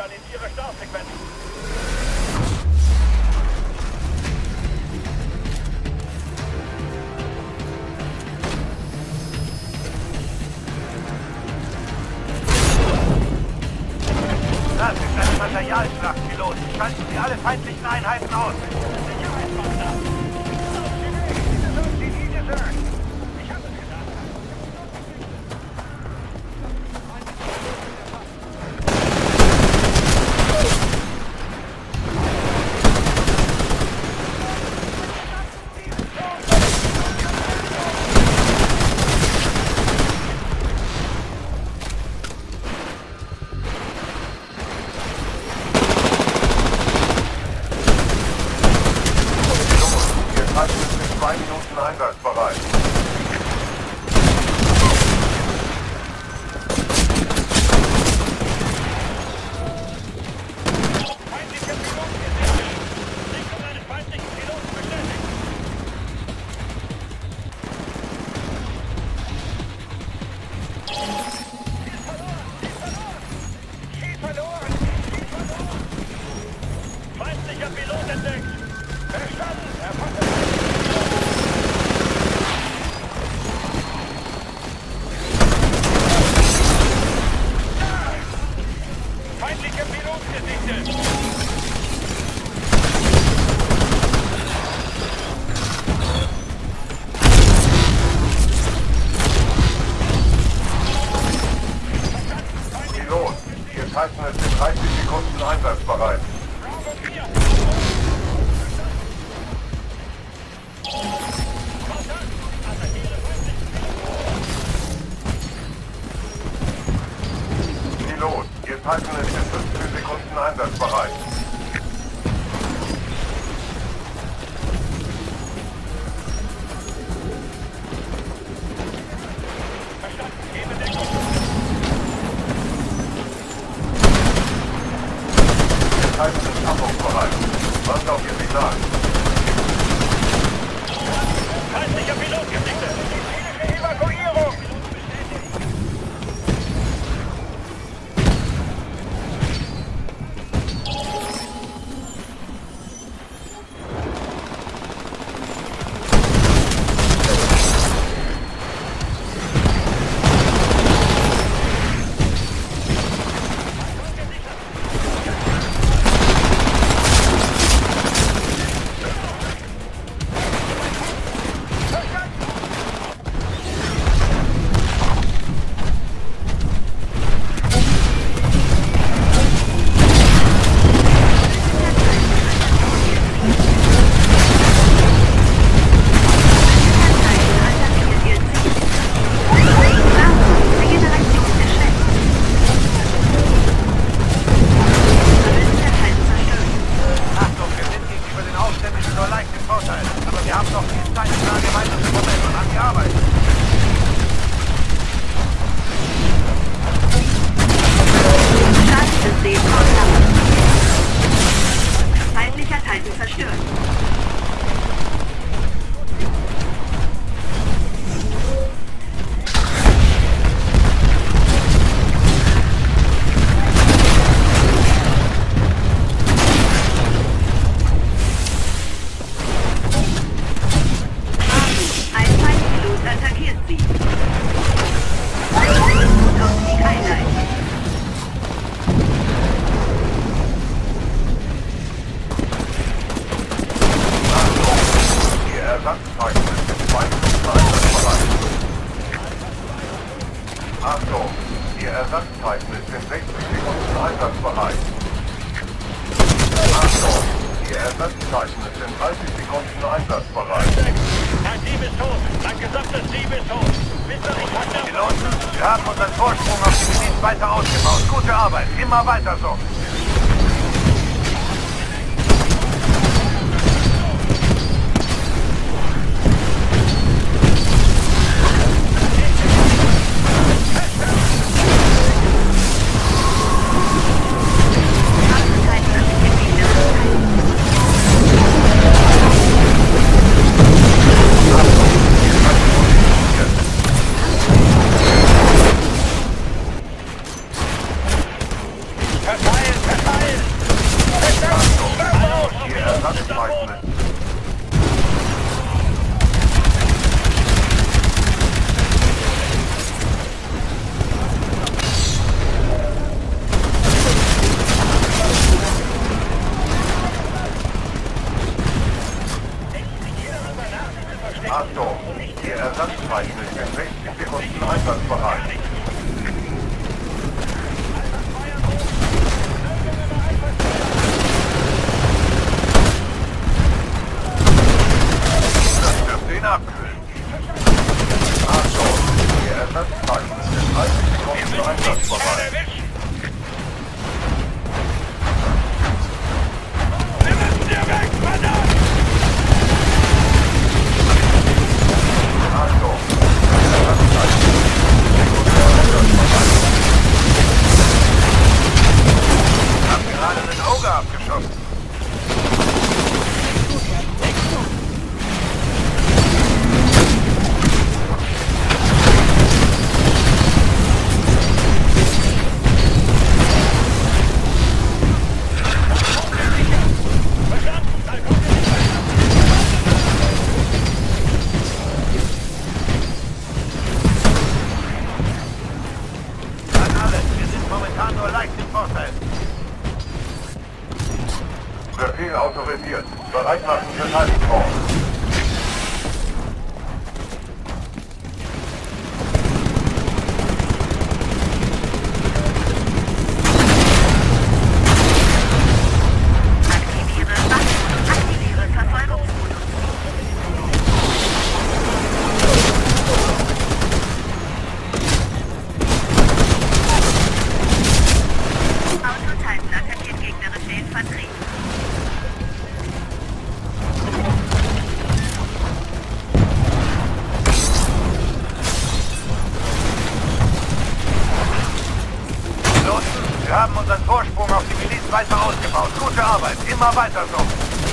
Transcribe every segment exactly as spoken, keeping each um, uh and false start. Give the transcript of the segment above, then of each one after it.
Organisiere Startsequenz. Das ist eine Materialschlacht, Pilot. Schalten Sie alle feindlichen Einheiten aus. Sicherheitspartner. Die Linie, Sir. Ich habe es gesagt. Zwei Minuten einsatzbereit. Feindlicher Pilot gesichtet. Sichtung eines feindlichen Piloten bestätigt. Ziel verloren! Ziel verloren! Feindlicher Pilot entdeckt! Verstanden! Erfasst! Feindlicher Pilot gesichtet! Pilot, wir schalten es in dreißig Sekunden einsatzbereit. Bravo vier! Attackiere feindlichen Pilot, wir schalten es in fünfzehn Sekunden einsatzbereit. Verstanden! Gebe Deckung! Wir schalten es abbruchbereit. Wartet auf Ihr Signal. Feindlicher Pilot gesichtet! Medizinische Evakuierung! Achtung, wir sind gegenüber den Aufständischen nur leicht im Vorteil. Aber wir haben noch viel Zeit, die Lage weiter zu verbessern. An die Arbeit! Startsystem außer. Feindlicher Titan zerstört. Ein Feindpilot attackiert sie. Notausstieg einleiten. Die Ersatzzeiten sind in zwei Minuten einsatzbereit. Achtung, die Ersatzzeiten sind in sechzig Sekunden einsatzbereit. Achtung, die Ersatzzeiten sind in dreißig Sekunden einsatzbereit. Ein Dieb ist tot! Ein gesamtes Dieb ist tot! Bis zur Richtung! Piloten, wir haben unseren Vorsprung auf die Miliz weiter ausgebaut. Gute Arbeit, immer weiter so. Verteilen dreißig Sekunden zur Einsatzbereit. Wir müssen hier weg, verdammt! Achtung! Sekundär Einsatzbereit. Ich hab gerade ein Auge abgeschossen. Befehl autorisiert. Bereit machen für Tagesform. Aktiviere Wachmodus. Aktiviere Verfolgungsmodus. Auto-Titan attackiert gegnerische Infanterie. Wir haben unseren Vorsprung auf die Miliz weiter ausgebaut. Gute Arbeit. Immer weiter so.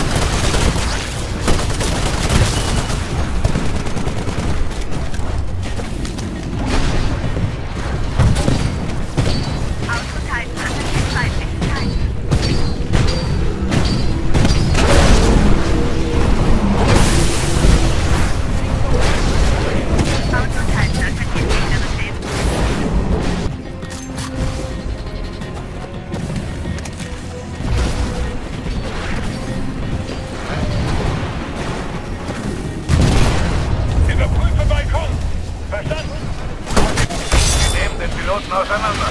Auto-Titan attackiert feindliche Titan. Auto-Titan attackiert gegnerische Infanterie. Überprüfe Balkon. Verstanden? Wir nehmen den Piloten auseinander.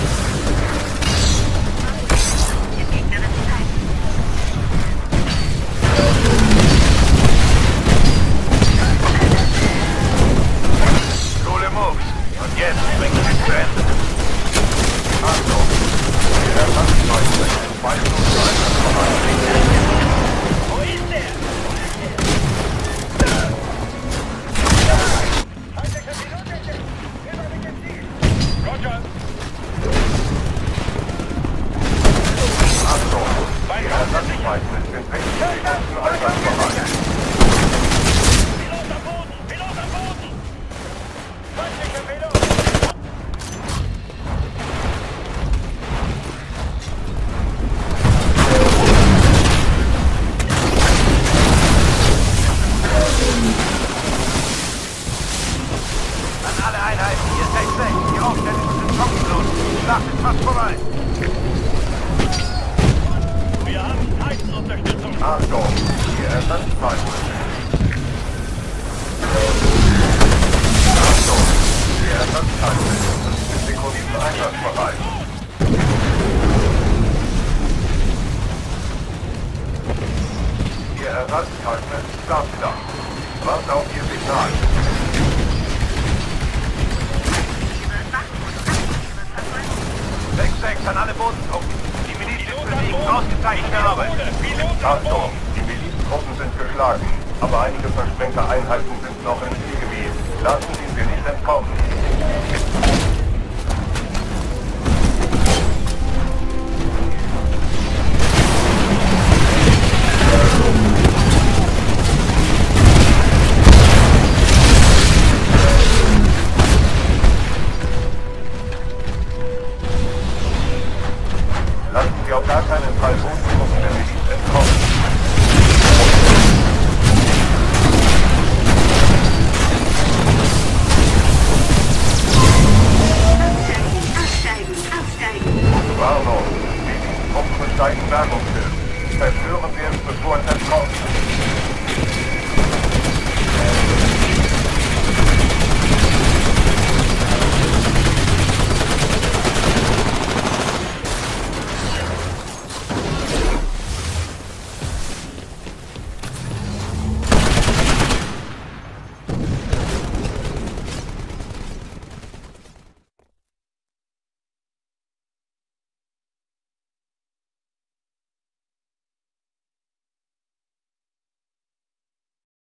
Attackiert gegnerische Titan. Coole Moves. Und jetzt bringen wir es zu Ende. Achtung! Der Ersatzleute. Zwei Minuten Einsatzbereit. Wo ist der? Roger. Achtung! Der Ersatzleute sind sechzig Sekunden Einsatzbereit. Pilot am Boden! Pilot am Boden! Feindlicher Pilot! An alle Einheiten, hier ist sechs sechs. Die Aufständischen sind kopflos. Die Schlacht ist fast vorbei. Wir haben Titan-Unterstützung. Achtung! Die Ersatzleute. Achtung! Die Ersatzleute sind fünfzig Sekunden einsatzbereit. Ihr Ersatzleute ist startklar. Wartet auf Ihr Signal. Aktiviere Wachmodus. Aktiviere Verfolgungsmodus. sechs sechs an alle Bodentruppen. Die Miliz ist besiegt. Ausgezeichnete Arbeit. Achtung! Die Miliztruppen sind geschlagen, aber einige versprengte Einheiten sind noch im Zielgebiet. Lassen Sie sie nicht entkommen. Lassen Sie auf gar keinen Fall Bodentruppen der Miliz entkommen. Absteigen, absteigen, absteigen. Warnung! Miliztruppen besteigen Bergung.